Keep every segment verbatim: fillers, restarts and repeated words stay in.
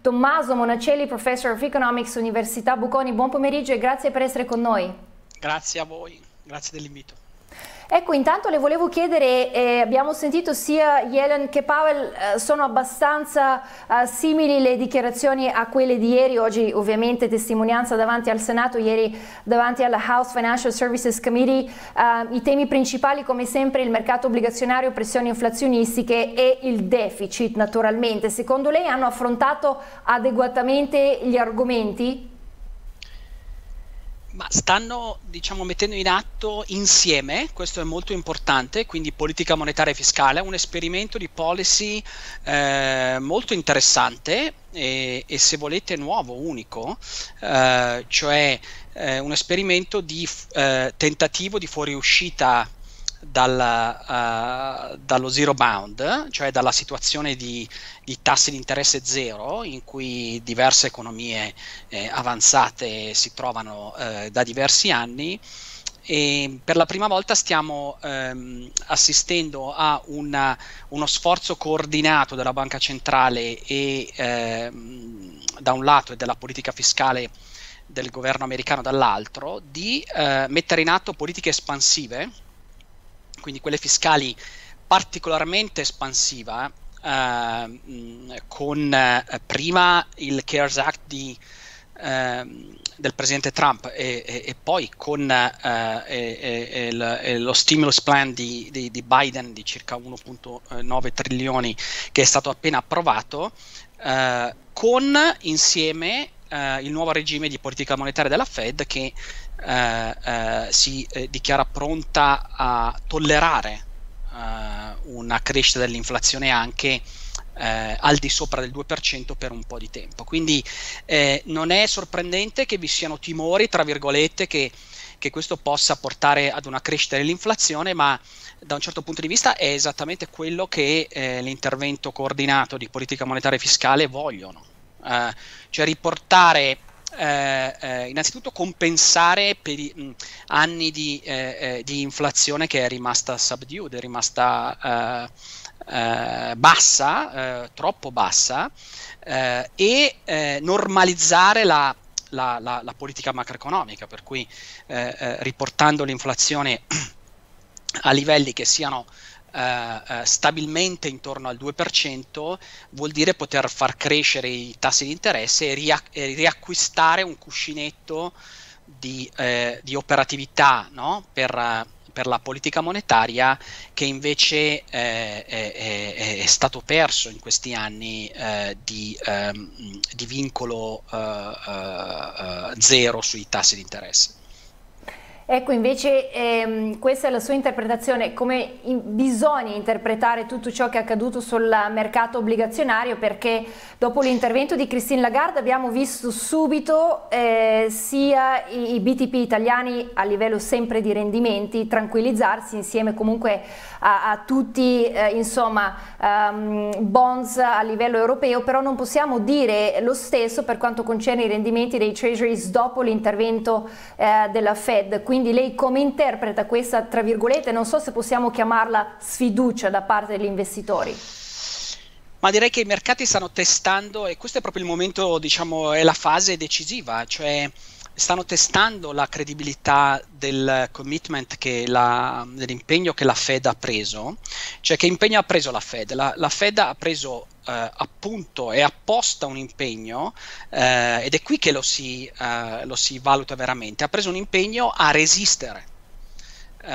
Tommaso Monacelli, Professor of Economics, Università Bocconi. Buon pomeriggio e grazie per essere con noi. Grazie a voi, grazie dell'invito. Ecco, intanto le volevo chiedere, eh, abbiamo sentito sia Yellen che Powell, eh, sono abbastanza eh, simili le dichiarazioni a quelle di ieri, oggi ovviamente testimonianza davanti al Senato, ieri davanti alla House Financial Services Committee, eh, i temi principali come sempre il mercato obbligazionario, pressioni inflazionistiche e il deficit naturalmente. Secondo lei hanno affrontato adeguatamente gli argomenti? Ma stanno, diciamo, mettendo in atto insieme, questo è molto importante, quindi politica monetaria e fiscale, un esperimento di policy eh, molto interessante e, e se volete nuovo, unico, eh, cioè eh, un esperimento di eh, tentativo di fuoriuscita Dal, uh, dallo zero bound, cioè dalla situazione di, di tassi di interesse zero in cui diverse economie eh, avanzate si trovano eh, da diversi anni, e per la prima volta stiamo ehm, assistendo a una, uno sforzo coordinato della Banca Centrale e ehm, da un lato e della politica fiscale del governo americano dall'altro di eh, mettere in atto politiche espansive, quindi quelle fiscali particolarmente espansiva, eh, con eh, prima il CARES Act di, eh, del presidente Trump e, e, e poi con eh, e, e, il, e lo stimulus plan di, di, di Biden di circa uno virgola nove trilioni che è stato appena approvato, eh, con insieme eh, il nuovo regime di politica monetaria della Fed che Uh, uh, si uh, dichiara pronta a tollerare uh, una crescita dell'inflazione anche uh, al di sopra del due per cento per un po' di tempo. Quindi uh, non è sorprendente che vi siano timori, tra virgolette, che, che questo possa portare ad una crescita dell'inflazione, ma da un certo punto di vista è esattamente quello che uh, l'intervento coordinato di politica monetaria e fiscale vogliono, uh, cioè riportare Eh, eh, innanzitutto compensare per i mh, anni di, eh, eh, di inflazione che è rimasta subdued, è rimasta eh, eh, bassa, eh, troppo bassa, eh, e eh, normalizzare la, la, la, la politica macroeconomica, per cui eh, eh, riportando l'inflazione a livelli che siano Uh, uh, stabilmente intorno al due per cento vuol dire poter far crescere i tassi di interesse e, riac- e riacquistare un cuscinetto di, uh, di operatività, no? per, uh, per la politica monetaria che invece uh, è, è, è stato perso in questi anni uh, di, um, di vincolo uh, uh, uh, zero sui tassi di interesse. Ecco, invece ehm, questa è la sua interpretazione, come in, bisogna interpretare tutto ciò che è accaduto sul mercato obbligazionario, perché dopo l'intervento di Christine Lagarde abbiamo visto subito eh, sia i, i B T P italiani a livello sempre di rendimenti tranquillizzarsi insieme comunque a, a tutti eh, insomma um, bonds a livello europeo, però non possiamo dire lo stesso per quanto concerne i rendimenti dei treasuries dopo l'intervento eh, della Fed. Quindi lei come interpreta questa, tra virgolette, non so se possiamo chiamarla sfiducia da parte degli investitori? Ma direi che i mercati stanno testando, e questo è proprio il momento, diciamo, è la fase decisiva, cioè stanno testando la credibilità del commitment, che la, dell'impegno che la Fed ha preso. Cioè, che impegno ha preso la Fed? La, la Fed ha preso eh, appunto e apposta un impegno, eh, ed è qui che lo si, eh, lo si valuta veramente. Ha preso un impegno a resistere, eh,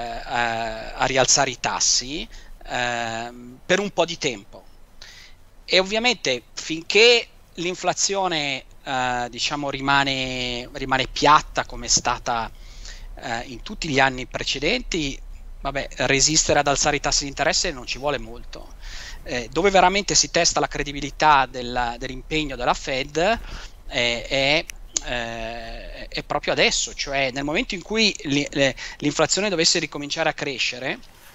a, a rialzare i tassi eh, per un po' di tempo. E ovviamente finché l'inflazione Uh, diciamo rimane, rimane piatta come è stata uh, in tutti gli anni precedenti, vabbè, resistere ad alzare i tassi di interesse non ci vuole molto. Eh, dove veramente si testa la credibilità del, dell'impegno della Fed eh, è, eh, è proprio adesso, cioè nel momento in cui li, le, l'inflazione dovesse ricominciare a crescere,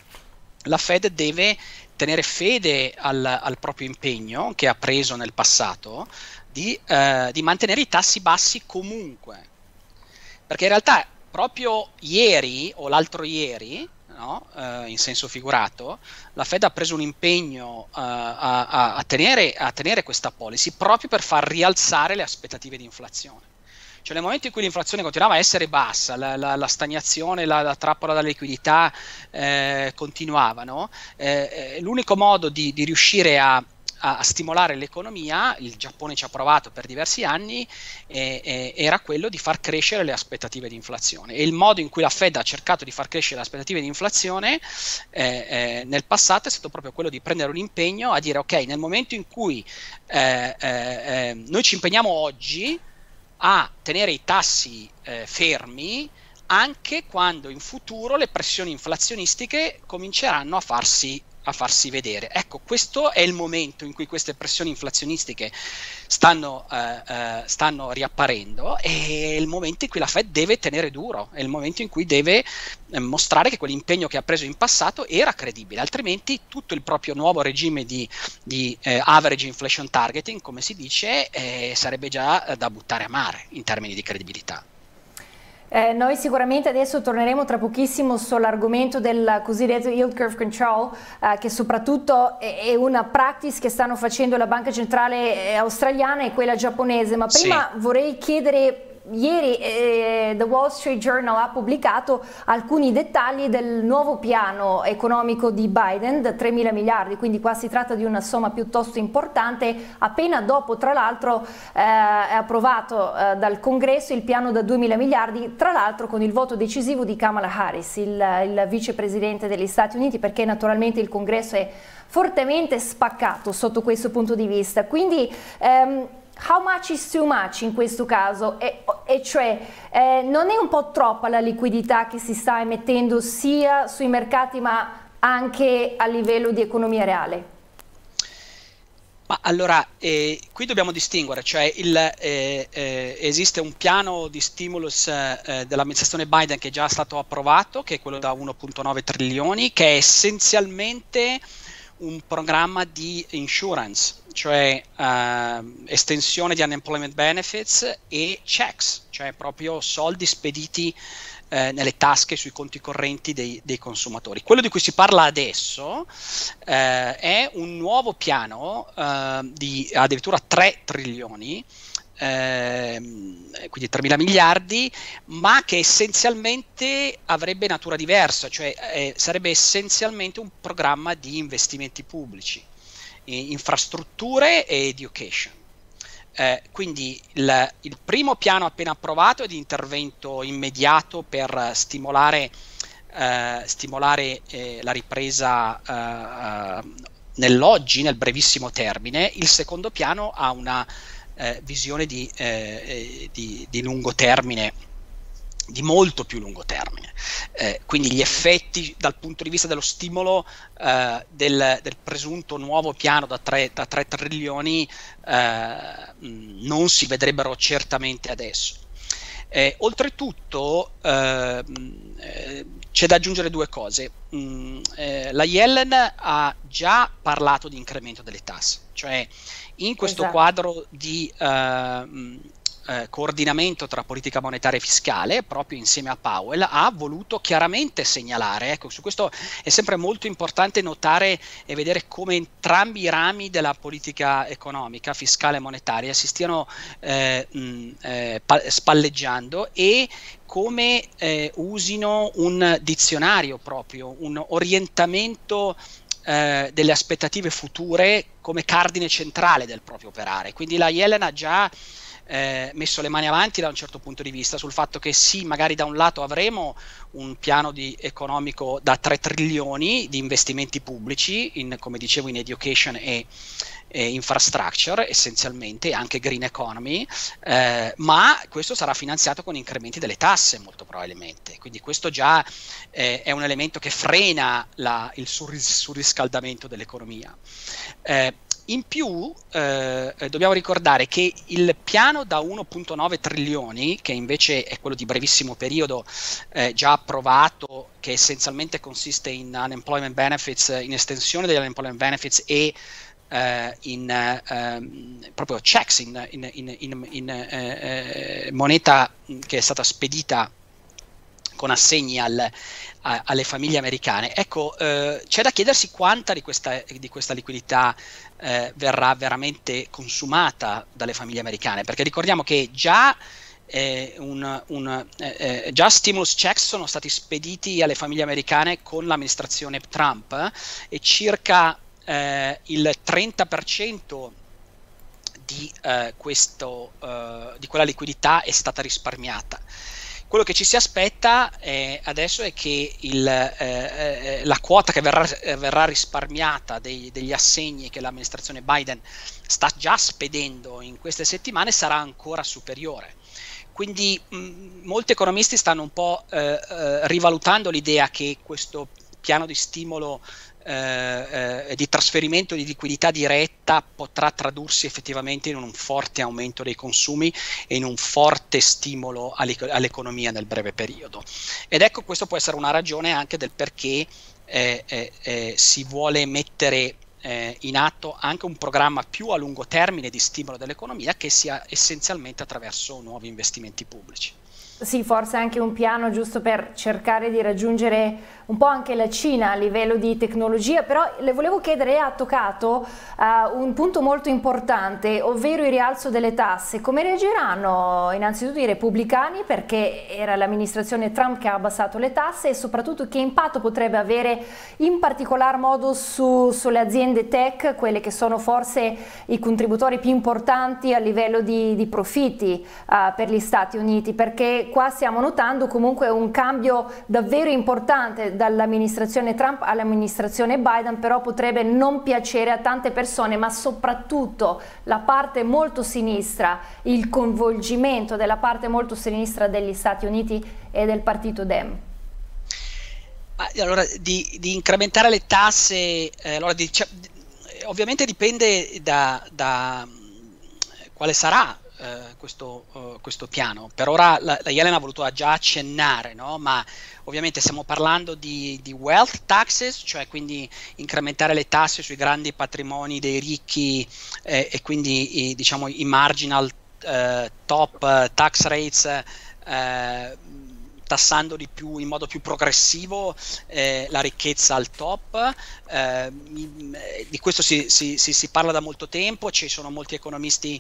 la Fed deve tenere fede al, al proprio impegno che ha preso nel passato Di, eh, di mantenere i tassi bassi comunque, perché in realtà proprio ieri o l'altro ieri, no? uh, in senso figurato, la Fed ha preso un impegno uh, a, a, a, tenere, a tenere questa policy proprio per far rialzare le aspettative di inflazione. Cioè nel momento in cui l'inflazione continuava a essere bassa, la, la, la stagnazione, la, la trappola della liquidità eh, continuavano, eh, l'unico modo di, di riuscire a, a, a stimolare l'economia, il Giappone ci ha provato per diversi anni, eh, eh, era quello di far crescere le aspettative di inflazione. E il modo in cui la Fed ha cercato di far crescere le aspettative di inflazione eh, eh, nel passato è stato proprio quello di prendere un impegno a dire ok, nel momento in cui eh, eh, noi ci impegniamo oggi a tenere i tassi eh, fermi anche quando in futuro le pressioni inflazionistiche cominceranno a farsi, a farsi vedere. Ecco, questo è il momento in cui queste pressioni inflazionistiche stanno, eh, eh, stanno riapparendo, e è il momento in cui la Fed deve tenere duro, è il momento in cui deve eh, mostrare che quell'impegno che ha preso in passato era credibile, altrimenti tutto il proprio nuovo regime di, di eh, average inflation targeting, come si dice, eh, sarebbe già eh, da buttare a mare in termini di credibilità. Eh, noi sicuramente adesso torneremo tra pochissimo sull'argomento del cosiddetto yield curve control, eh, che soprattutto è, è una practice che stanno facendo la banca centrale australiana e quella giapponese, ma prima sì. vorrei chiedere. Ieri eh, The Wall Street Journal ha pubblicato alcuni dettagli del nuovo piano economico di Biden da tremila miliardi, quindi qua si tratta di una somma piuttosto importante, appena dopo tra l'altro eh, è approvato eh, dal Congresso il piano da duemila miliardi, tra l'altro con il voto decisivo di Kamala Harris, il, il vicepresidente degli Stati Uniti, perché naturalmente il Congresso è fortemente spaccato sotto questo punto di vista. Quindi ehm, how much is too much in questo caso? E, e cioè eh, non è un po' troppa la liquidità che si sta emettendo sia sui mercati ma anche a livello di economia reale? Ma allora, eh, qui dobbiamo distinguere, cioè il, eh, eh, esiste un piano di stimulus eh, dell'amministrazione Biden che è già stato approvato, che è quello da uno virgola nove trilioni, che è essenzialmente un programma di insurance, cioè uh, estensione di unemployment benefits e checks, cioè proprio soldi spediti eh, nelle tasche, sui conti correnti dei, dei consumatori. Quello di cui si parla adesso eh, è un nuovo piano eh, di addirittura tre trilioni, Eh, quindi tremila miliardi, ma che essenzialmente avrebbe natura diversa, cioè eh, sarebbe essenzialmente un programma di investimenti pubblici, infrastrutture e education. Eh, quindi il, il primo piano appena approvato è di intervento immediato per stimolare, eh, stimolare eh, la ripresa eh, nell'oggi, nel brevissimo termine. Il secondo piano ha una Eh, visione di, eh, di, di lungo termine, di molto più lungo termine, eh, quindi gli effetti dal punto di vista dello stimolo eh, del, del presunto nuovo piano da tre trilioni eh, non si vedrebbero certamente adesso. Eh, oltretutto eh, eh, c'è da aggiungere due cose. Mm, eh, la Yellen ha già parlato di incremento delle tasse, cioè in questo esatto. quadro di uh, uh, coordinamento tra politica monetaria e fiscale, proprio insieme a Powell, ha voluto chiaramente segnalare, ecco, su questo è sempre molto importante notare e vedere come entrambi i rami della politica economica, fiscale e monetaria si stiano eh, mh, eh, spalleggiando, e come eh, usino un dizionario proprio, un orientamento Eh, delle aspettative future come cardine centrale del proprio operare. Quindi la Yellen ha già eh, messo le mani avanti da un certo punto di vista sul fatto che sì, magari da un lato avremo un piano di economico da tre trilioni di investimenti pubblici in, come dicevo, in education e, e infrastructure essenzialmente, anche green economy, eh, ma questo sarà finanziato con incrementi delle tasse molto probabilmente, quindi questo già eh, è un elemento che frena la, il surris- surriscaldamento dell'economia. Eh, In più eh, dobbiamo ricordare che il piano da uno virgola nove trilioni, che invece è quello di brevissimo periodo eh, già approvato, che essenzialmente consiste in unemployment benefits, in estensione degli unemployment benefits e eh, in eh, proprio checks, in, in, in, in eh, moneta che è stata spedita con assegni al, a, alle famiglie americane. Ecco, eh, c'è da chiedersi quanta di questa, di questa liquidità eh, verrà veramente consumata dalle famiglie americane, perché ricordiamo che già Eh, un, un, eh, già stimulus checks sono stati spediti alle famiglie americane con l'amministrazione Trump eh, e circa eh, il trenta per cento di, eh, questo, eh, di quella liquidità è stata risparmiata. Quello che ci si aspetta eh, adesso è che il, eh, eh, la quota che verrà, eh, verrà risparmiata dei, degli assegni che l'amministrazione Biden sta già spedendo in queste settimane sarà ancora superiore. Quindi mh, molti economisti stanno un po' eh, eh, rivalutando l'idea che questo piano di stimolo eh, eh, di trasferimento di liquidità diretta potrà tradursi effettivamente in un forte aumento dei consumi e in un forte stimolo all'economia nel breve periodo. Ed ecco, questo può essere una ragione anche del perché eh, eh, eh, si vuole mettere Eh, in atto anche un programma più a lungo termine di stimolo dell'economia che sia essenzialmente attraverso nuovi investimenti pubblici. Sì, forse anche un piano giusto per cercare di raggiungere un po' anche la Cina a livello di tecnologia, però le volevo chiedere, ha toccato uh, un punto molto importante, ovvero il rialzo delle tasse. Come reagiranno innanzitutto i repubblicani, perché era l'amministrazione Trump che ha abbassato le tasse, e soprattutto che impatto potrebbe avere in particolar modo su, sulle aziende tech, quelle che sono forse i contributori più importanti a livello di, di profitti uh, per gli Stati Uniti, perché qua stiamo notando comunque un cambio davvero importante dall'amministrazione Trump all'amministrazione Biden, però potrebbe non piacere a tante persone, ma soprattutto la parte molto sinistra, il coinvolgimento della parte molto sinistra degli Stati Uniti e del partito Dem. Allora, di, di incrementare le tasse, eh, allora, di, cioè, ovviamente dipende da, da quale sarà Uh, questo, uh, questo piano. Per ora la, la Yellen ha voluto già accennare, no? Ma ovviamente stiamo parlando di, di wealth taxes, cioè quindi incrementare le tasse sui grandi patrimoni dei ricchi eh, e quindi i, diciamo, i marginal uh, top uh, tax rates, uh, tassando di più, in modo più progressivo eh, la ricchezza al top. Eh, di questo si, si, si, si parla da molto tempo, ci sono molti economisti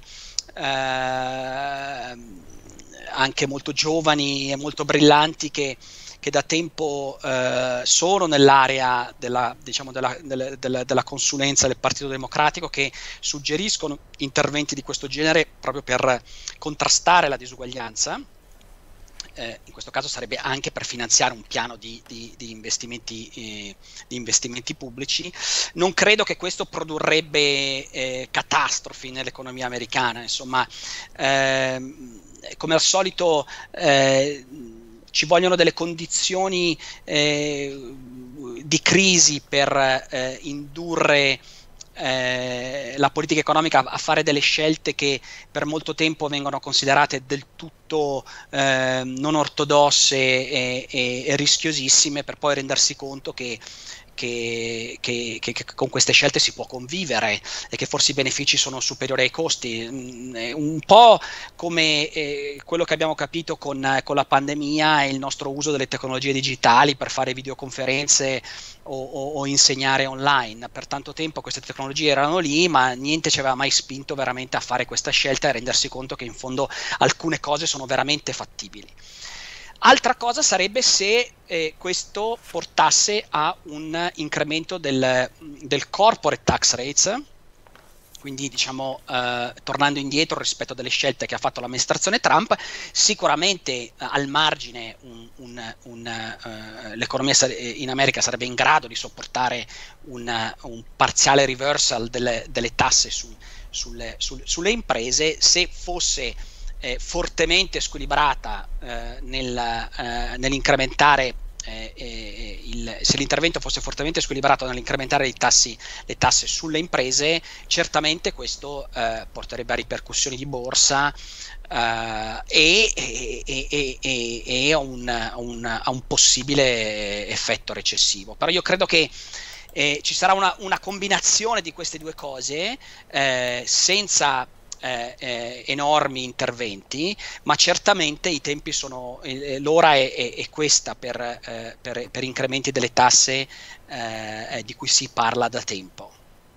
eh, anche molto giovani e molto brillanti che, che da tempo eh, sono nell'area della, diciamo, della, della, della, della consulenza del Partito Democratico, che suggeriscono interventi di questo genere proprio per contrastare la disuguaglianza. Eh, in questo caso sarebbe anche per finanziare un piano di, di, di, investimenti, eh, di investimenti pubblici. Non credo che questo produrrebbe eh, catastrofi nell'economia americana, insomma, eh, come al solito eh, ci vogliono delle condizioni eh, di crisi per eh, indurre Eh, la politica economica a fare delle scelte che per molto tempo vengono considerate del tutto eh, non ortodosse e, e, e rischiosissime, per poi rendersi conto che Che, che, che, che con queste scelte si può convivere e che forse i benefici sono superiori ai costi. Un po' come eh, quello che abbiamo capito con, con la pandemia e il nostro uso delle tecnologie digitali per fare videoconferenze o, o, o insegnare online. Per tanto tempo queste tecnologie erano lì, ma niente ci aveva mai spinto veramente a fare questa scelta e a rendersi conto che in fondo alcune cose sono veramente fattibili. Altra cosa sarebbe se eh, questo portasse a un incremento del, del corporate tax rates, quindi diciamo eh, tornando indietro rispetto alle scelte che ha fatto l'amministrazione Trump. Sicuramente eh, al margine un, un, un, eh, l'economia in America sarebbe in grado di sopportare un, un parziale reversal delle, delle tasse su, sulle, sul, sulle imprese, se fosse Eh, fortemente squilibrata eh, nel, eh, nell'incrementare eh, eh, il, se l'intervento fosse fortemente squilibrato nell'incrementare i tassi, le tasse sulle imprese, certamente questo eh, porterebbe a ripercussioni di borsa eh, e, e, e, e, e a, un, a, un, a un possibile effetto recessivo. Però io credo che Eh, ci sarà una, una combinazione di queste due cose eh, senza eh, eh, enormi interventi, ma certamente i tempi sono, eh, l'ora è, è, è questa per, eh, per, per incrementi delle tasse eh, di cui si parla da tempo.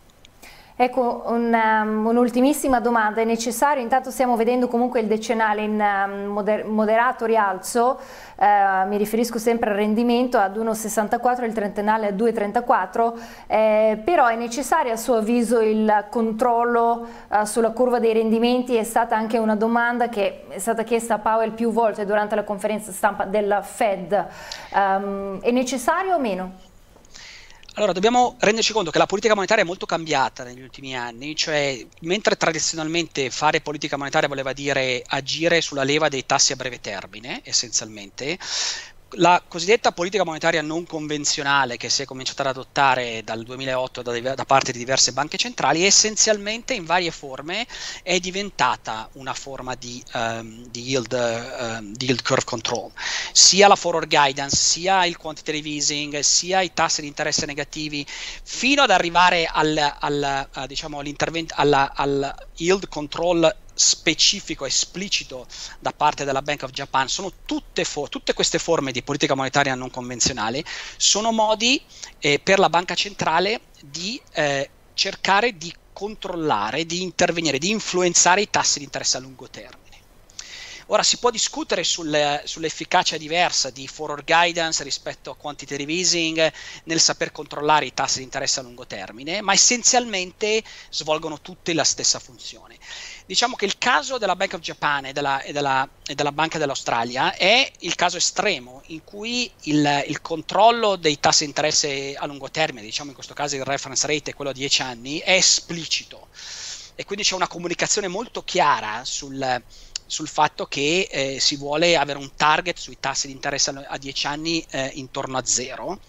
Ecco, un, um, un'ultimissima domanda, è necessario, intanto stiamo vedendo comunque il decennale in um, moder moderato rialzo, uh, mi riferisco sempre al rendimento ad uno virgola sessantaquattro, il trentennale a due virgola trentaquattro, eh, però è necessario a suo avviso il controllo uh, sulla curva dei rendimenti? È stata anche una domanda che è stata chiesta a Powell più volte durante la conferenza stampa della Fed, um, è necessario o meno? Allora, dobbiamo renderci conto che la politica monetaria è molto cambiata negli ultimi anni, cioè mentre tradizionalmente fare politica monetaria voleva dire agire sulla leva dei tassi a breve termine, essenzialmente, la cosiddetta politica monetaria non convenzionale che si è cominciata ad adottare dal duemilaotto da, da parte di diverse banche centrali, essenzialmente in varie forme è diventata una forma di, um, di, yield, um, di yield curve control, sia la forward guidance, sia il quantitative easing, sia i tassi di interesse negativi, fino ad arrivare al, al, uh, diciamo, all'intervento alla, al yield control specifico, esplicito da parte della Bank of Japan. Sono tutte, tutte queste forme di politica monetaria non convenzionale, sono modi eh, per la banca centrale di eh, cercare di controllare, di intervenire, di influenzare i tassi di interesse a lungo termine. Ora si può discutere sul, sull'efficacia diversa di forward guidance rispetto a quantitative easing nel saper controllare i tassi di interesse a lungo termine, ma essenzialmente svolgono tutte la stessa funzione. Diciamo che il caso della Bank of Japan e della, e della, e della Banca dell'Australia è il caso estremo in cui il, il controllo dei tassi di interesse a lungo termine, diciamo in questo caso il reference rate è quello a dieci anni, è esplicito e quindi c'è una comunicazione molto chiara sul sul fatto che eh, si vuole avere un target sui tassi di interesse a dieci anni eh, intorno a zero.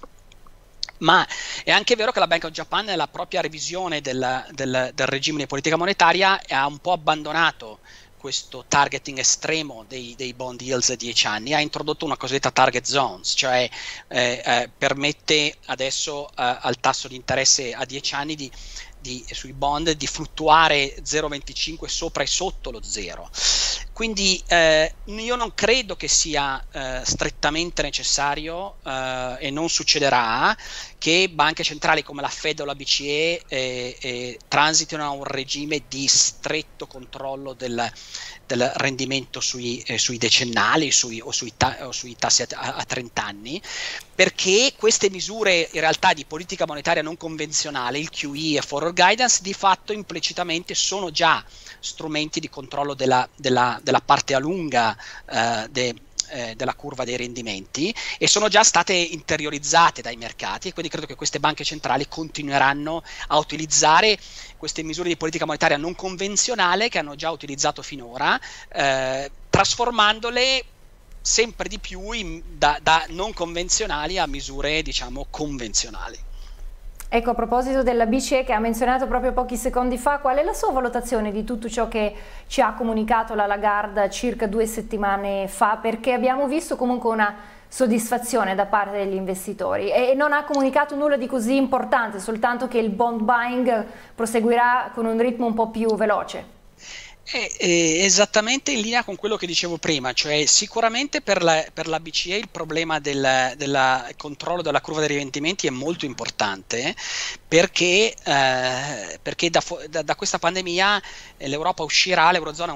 Ma è anche vero che la Bank of Japan nella propria revisione del, del, del regime di politica monetaria ha un po' abbandonato questo targeting estremo dei, dei bond yields a dieci anni, ha introdotto una cosiddetta target zones, cioè eh, eh, permette adesso eh, al tasso di interesse a dieci anni di Di, sui bond di fluttuare zero virgola venticinque sopra e sotto lo zero. Quindi eh, io non credo che sia eh, strettamente necessario eh, e non succederà che banche centrali come la Fed o la B C E eh, eh, transitino a un regime di stretto controllo del, del rendimento sui, eh, sui decennali sui, o, sui ta- o sui tassi a, a trenta anni, perché queste misure in realtà di politica monetaria non convenzionale, il Q E e forward guidance, di fatto implicitamente sono già strumenti di controllo della, della, della parte a lunga eh, de, eh, della curva dei rendimenti e sono già state interiorizzate dai mercati, e quindi credo che queste banche centrali continueranno a utilizzare queste misure di politica monetaria non convenzionale che hanno già utilizzato finora, eh, trasformandole sempre di più in, da, da non convenzionali a misure, diciamo, convenzionali. Ecco, a proposito della B C E che ha menzionato proprio pochi secondi fa, qual è la sua valutazione di tutto ciò che ci ha comunicato la Lagarde circa due settimane fa? Perché abbiamo visto comunque una soddisfazione da parte degli investitori e non ha comunicato nulla di così importante, soltanto che il bond buying proseguirà con un ritmo un po' più veloce. È, è esattamente in linea con quello che dicevo prima, cioè sicuramente per la, per la B C E il problema del, del controllo della curva dei rendimenti è molto importante perché, eh, perché da, da, da questa pandemia l'Europa uscirà, l'Eurozona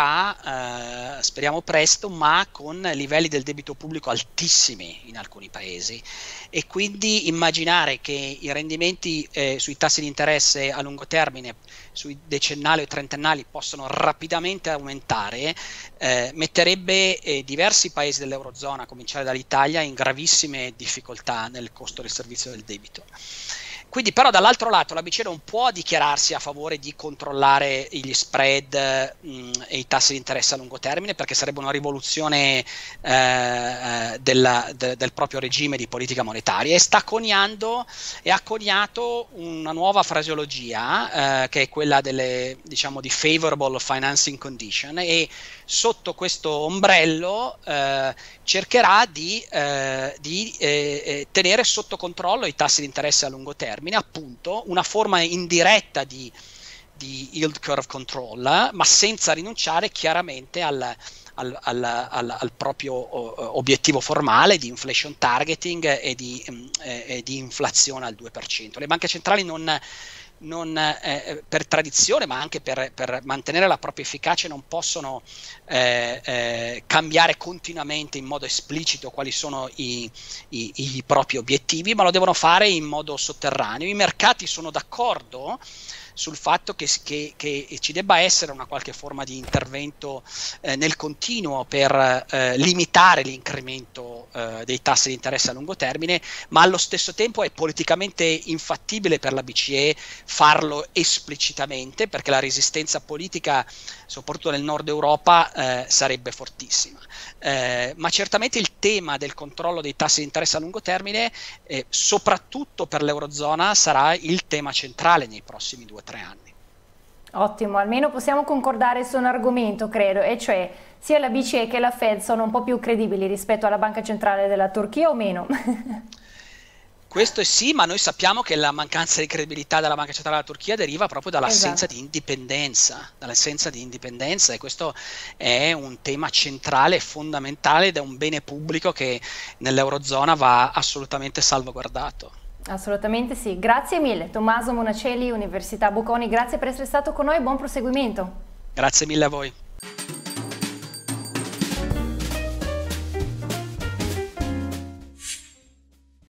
uscirà, eh, speriamo presto, ma con livelli del debito pubblico altissimi in alcuni paesi, e quindi immaginare che i rendimenti eh, sui tassi di interesse a lungo termine, sui decennali o trentennali, possono rapidamente aumentare, eh, metterebbe eh, diversi paesi dell'Eurozona, a cominciare dall'Italia, in gravissime difficoltà nel costo del servizio del debito. Quindi però dall'altro lato la B C E non può dichiararsi a favore di controllare gli spread mh, e i tassi di interesse a lungo termine, perché sarebbe una rivoluzione eh, della, de, del proprio regime di politica monetaria, e sta coniando e ha coniato una nuova fraseologia eh, che è quella delle, diciamo, di favorable financing condition, e sotto questo ombrello eh, cercherà di, eh, di eh, tenere sotto controllo i tassi di interesse a lungo termine, appunto una forma indiretta di, di yield curve control, ma senza rinunciare chiaramente al, al, al, al, al proprio uh, obiettivo formale di inflation targeting e di, um, e di inflazione al due per cento. Le banche centrali non non eh, per tradizione, ma anche per, per mantenere la propria efficacia, non possono eh, eh, cambiare continuamente in modo esplicito quali sono i, i, i propri obiettivi, ma lo devono fare in modo sotterraneo. I mercati sono d'accordo sul fatto che, che, che ci debba essere una qualche forma di intervento eh, nel continuo per eh, limitare l'incremento eh, dei tassi di interesse a lungo termine, ma allo stesso tempo è politicamente infattibile per la B C E farlo esplicitamente, perché la resistenza politica, soprattutto nel nord Europa, eh, sarebbe fortissima. Eh, ma certamente il tema del controllo dei tassi di interesse a lungo termine, eh, soprattutto per l'Eurozona, sarà il tema centrale nei prossimi due o tre anni. Ottimo, almeno possiamo concordare su un argomento, credo, e cioè sia la B C E che la Fed sono un po' più credibili rispetto alla Banca Centrale della Turchia o meno? Questo è sì, ma noi sappiamo che la mancanza di credibilità della Banca Centrale della Turchia deriva proprio dall'assenza esatto. di indipendenza, dall'assenza di indipendenza, e questo è un tema centrale e fondamentale ed è un bene pubblico che nell'Eurozona va assolutamente salvaguardato. Assolutamente sì, grazie mille. Tommaso Monacelli, Università Bocconi, grazie per essere stato con noi, buon proseguimento. Grazie mille a voi.